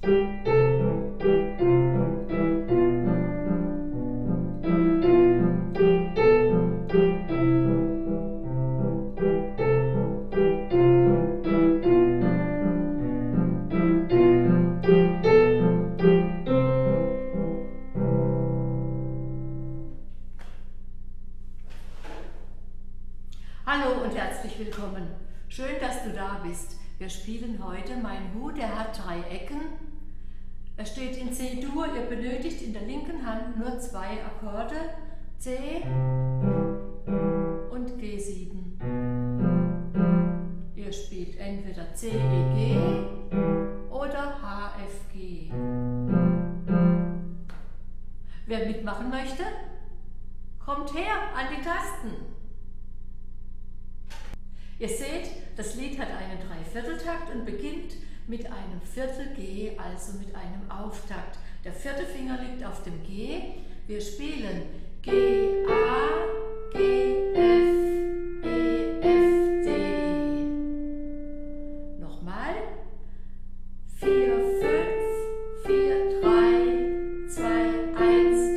Hallo und herzlich willkommen. Schön, dass du da bist. Wir spielen heute Mein Hut, der hat 3 Ecken. Er steht in C-Dur. Ihr benötigt in der linken Hand nur 2 Akkorde, C und G7. Ihr spielt entweder C, E, G oder H, F, G. Wer mitmachen möchte, kommt her an die Tasten. Ihr seht, das Lied hat einen Dreivierteltakt und beginnt mit einem Viertel G, also mit einem Auftakt. Der 4. Finger liegt auf dem G. Wir spielen G, A, G, F, E, F, D. Nochmal. 4, 5, 4, 3, 2, 1,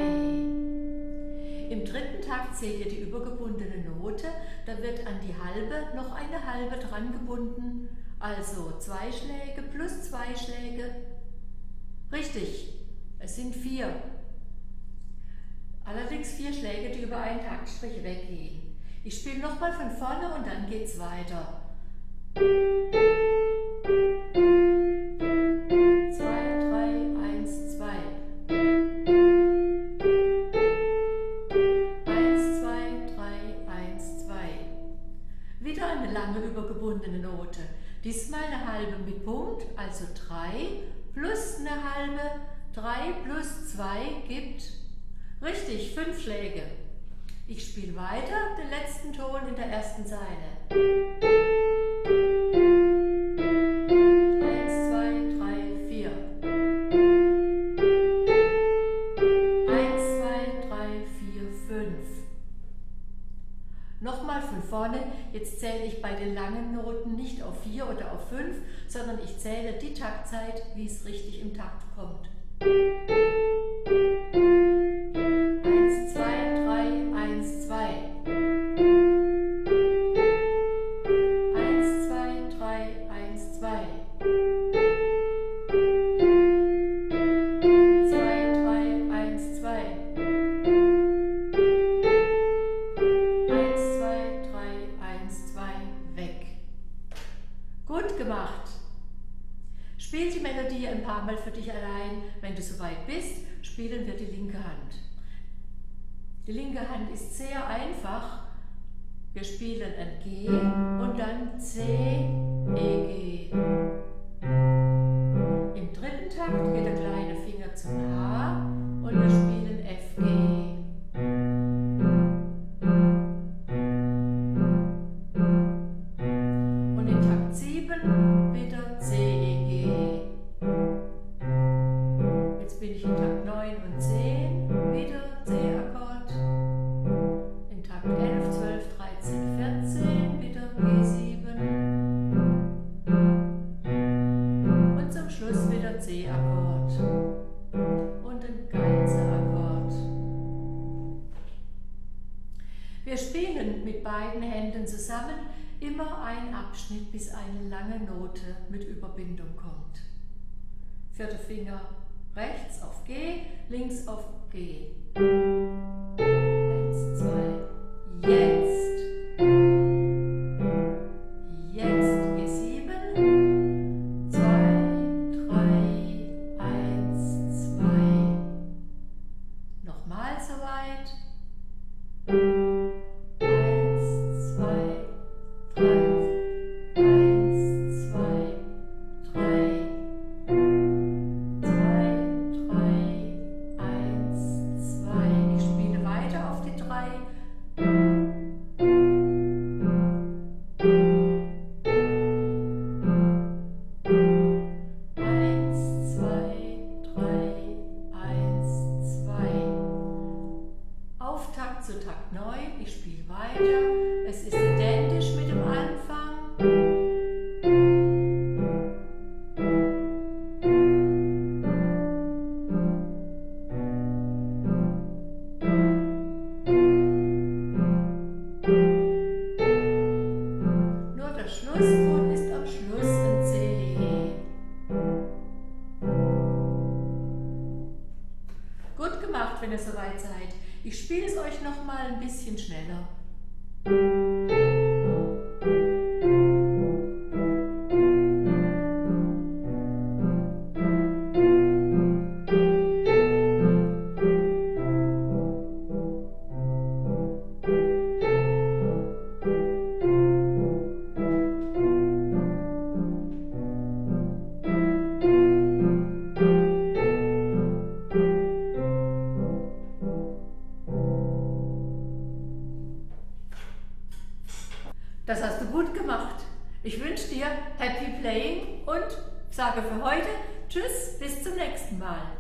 3. Im 3. Takt seht ihr die übergebundene Note. Da wird an die halbe noch eine halbe dran gebunden, also 2 Schläge plus 2 Schläge. Richtig, es sind 4. Allerdings 4 Schläge, die über einen Taktstrich weggehen. Ich spiele nochmal von vorne und dann geht's weiter. 2, 3, 1, 2. 1, 2, 3, 1, 2. Wieder eine lange übergebundene Note. Diesmal eine halbe mit Punkt, also 3 plus eine halbe. 3 plus 2 gibt, richtig, 5 Schläge. Ich spiele weiter, den letzten Ton in der ersten Zeile. 1, 2, 3, 4. 1, 2, 3, 4, 5. Nochmal von vorne, jetzt zähle ich bei den langen Noten nicht auf 4 oder auf 5, sondern ich zähle die Taktzeit, wie es richtig im Takt kommt. 1, 2, 3, 1, 2. 1, 2, 3, 1, 2. 2, 3, 1, 2. 1, 2, 3, 1, 2, weg. Gut gemacht. Spiel die Melodie ein paar Mal für dich allein. Wenn du soweit bist, spielen wir die linke Hand. Die linke Hand ist sehr einfach. Wir spielen ein G und dann C, E, G. Im 3. Takt geht der kleine Finger zum H und wir spielen F, G. Und in Takt 7 wieder C, E, G. Jetzt bin ich in Takt 9 und 10, wieder C-Akkord. In Takt 11, 12, 13, 14, wieder G7. Und zum Schluss wieder C-Akkord. Und ein ganzer Akkord. Wir spielen mit beiden Händen zusammen immer ein Abschnitt, bis eine lange Note mit Überbindung kommt. 4. Finger rechts auf G, links auf G. 1, 2, jetzt. Jetzt G7. 2, 3, 1, 2. Nochmal so weit. 1, 2, 3, 1, 2, 3. 2, 3, 1, 2. Ich spiele weiter. Ich spiele es euch noch mal ein bisschen schneller. Das hast du gut gemacht. Ich wünsche dir Happy Playing und sage für heute Tschüss, bis zum nächsten Mal.